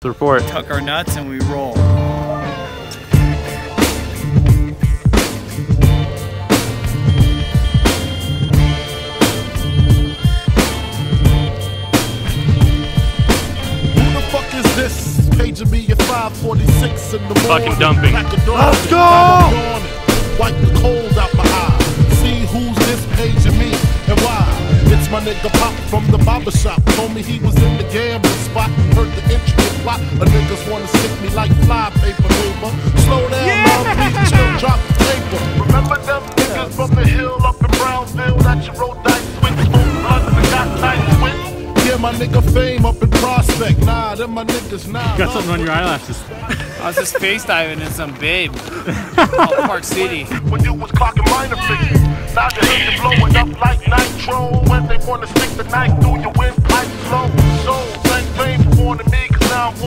Report. Tuck our nuts and we roll. This paging me at 5:46 in the morning. Fucking dumping. Let's go! Wipe the cold out my eye. See who's this paging me and why. It's my nigga Pop from the barber shop. Told me he was in the gambling spot and heard the intricate plot. A niggas wanna stick me like fly paper, neighbor. Slow down, please chill, drop the paper. Remember them niggas from the hill up in Brownsville that you rolled dice with, smoked blunts and got nice with? Yeah, my nigga Fame up in Prospect. Nah, them my niggas, nah. Got something on your eyelashes. I was just FaceTiming in some babe. Oh, Park City. When you was clocking minor figures, now you heard you blowing up like nitro. When they wanna stick the knife through your windpipe slow. So, thank Fame for warning me, cause now I'm